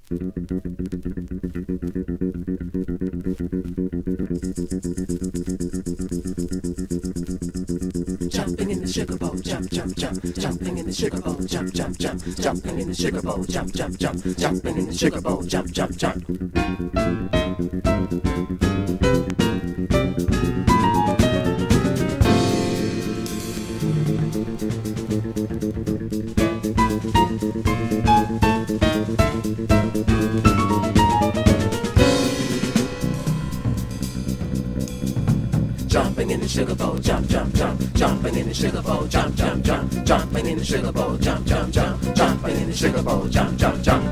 Jumping in the sugar bowl, jump, jump, jump. Jumping in the sugar bowl, jump, jump, jump. Jumping in the sugar bowl, jump, jump, jump. Jumping in the sugar bowl, jump, jump, jump. Jumping in the sugar bowl, jump, jump, jump. Jumping in the sugar bowl, jump, jump, jump. Jumping in the sugar bowl, jump, jump, jump. Jumping in the sugar bowl, jump, jump, jump.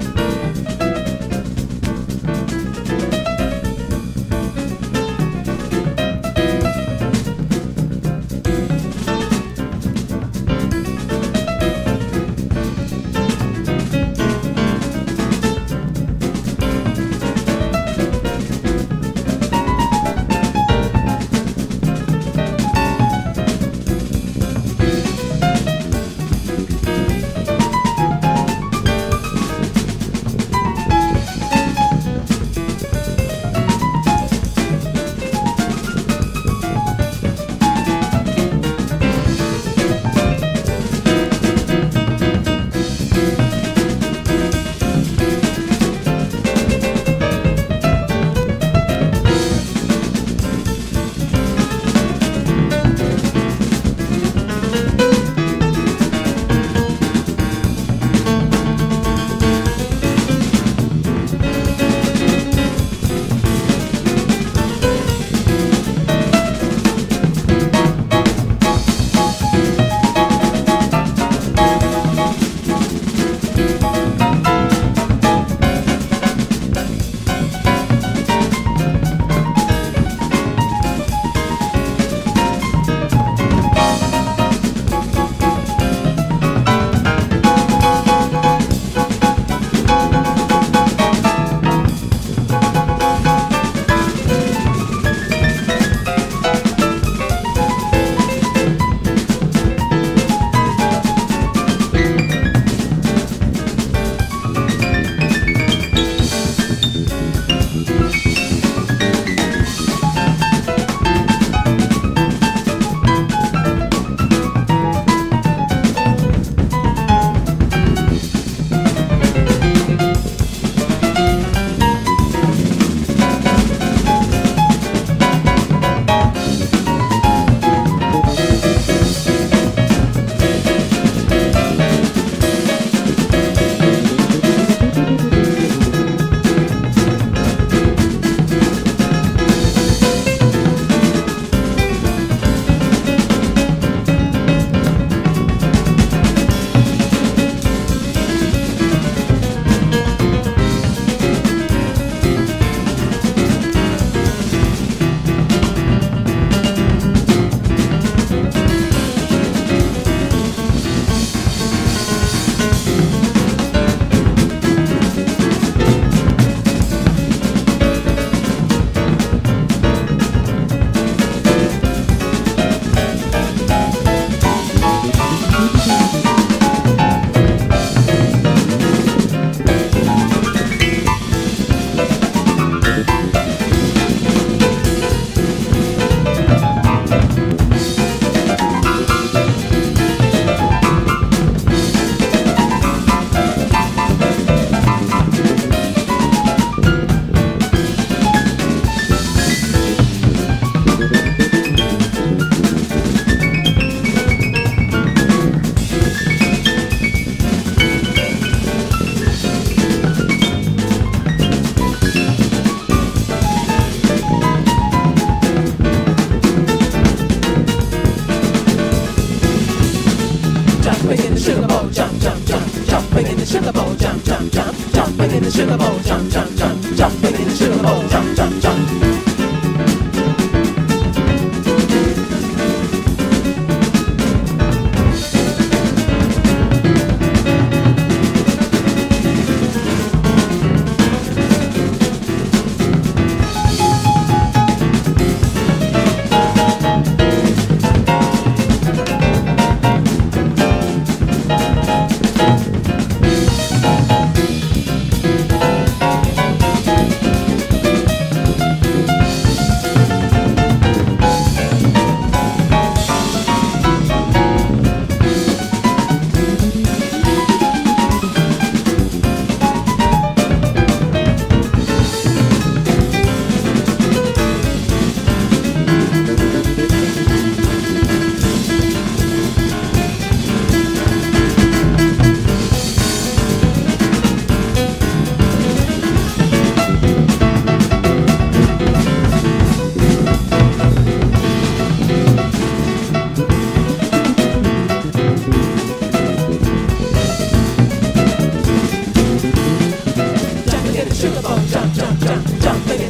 sugar bowl, jump, jump, jump, jumping in the sugar bowl, jump, jump, jump, jumping in the sugar bowl, jump, jump, jump.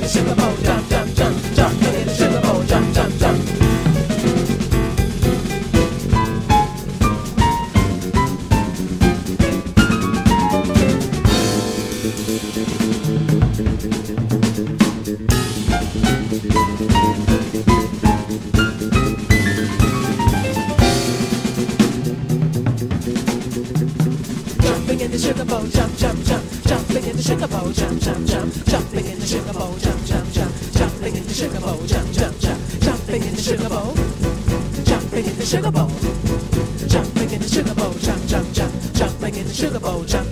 sugar bowl, jump, jump, jump, jumping in the sugar bowl, jump, jump, jump. Jumping in the sugar bowl, jump, jump, jump. Jumping in the sugar bowl, jump, jump, jump. Jumping in the sugar bowl, jump, jump, jump. Jumping in the sugar bowl, jump, jump, jump. Jumping in the sugar bowl. Jumping in the sugar bowl. Jumping in the sugar bowl, jump, jump, jump. Jumping in the sugar bowl, jump.